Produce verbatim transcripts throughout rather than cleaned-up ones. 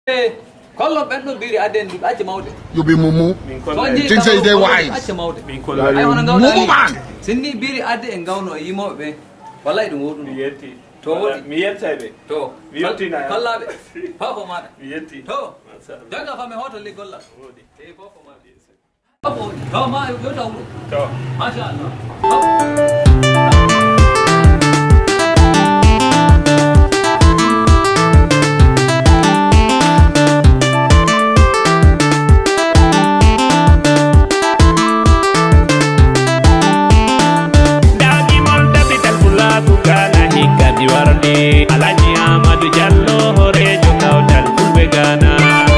Hey, call up and no be aden at the mountain. You be mumu. Things say they wise. At the mountain. I want to go mumu man. Cindy be at the and go no emo be. Well, I don't know. To me yet say to Viatina. Call up Papa man. Yeti. To Jaga from a hotel Nicola. Hey, Papa man. Oh, come on, you don't know. Mashallah. Alaji Amadu Jallo Horejo Kautal Fulbe Ghana.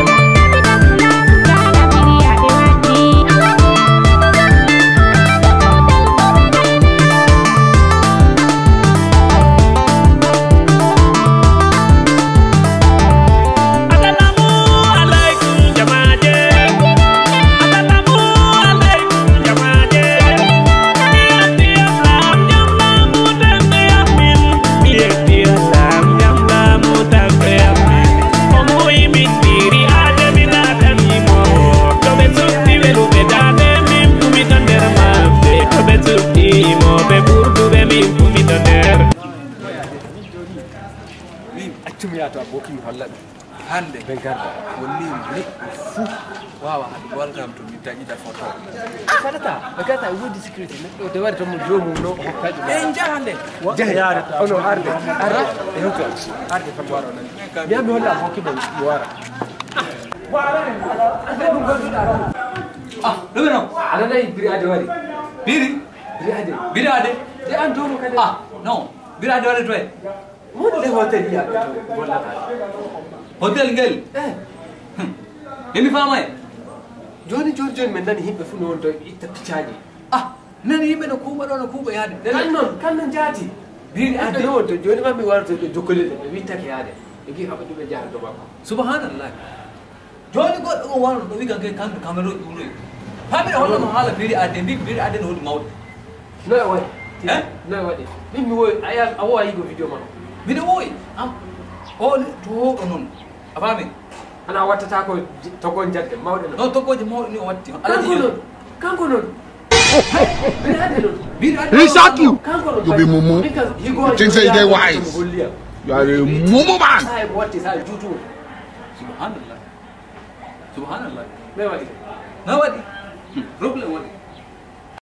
Hande Begarda woni fu wawa welcome to Mitajita photo. Sadata Begarda wodi security no de wari to mo jomu no hokkaji en jahande jahare ono arde ara e hoto arde fa waro nan mi ambi holla hokki bo wara ah do no ala nay biri ade wari biri biri ade biri ade de an jomu kade ah no biri ade wari to mo de hotel ya wala hotel ngel eh emi fama e joni joni joni men nani himbe fu non to itta picaji ah nani himbe no kuba do no kuba yaade kannon kannon jaati biri ade no to joni ma mi warto do jokkole be wittake yaade e gi haba dum jaara do bako subhanallah joni goddo go wano do wigan ke kambe kamero duro fami holla mo hala biri ade bi biri ade no hodi mawde no e wadi eh no e wadi min mi woy aya awo ayi go video ma mi do woy am o to do non afami ana wattata ko togon jadde mawde no togoje mawde ni o watti kanko non kanko non biri ade non biri ade He shot you. kanko non You be mumu. Things say they wise. You are a mumu man. sai watti sai tutu subhanallah subhanallah me wadi na wadi problem wadi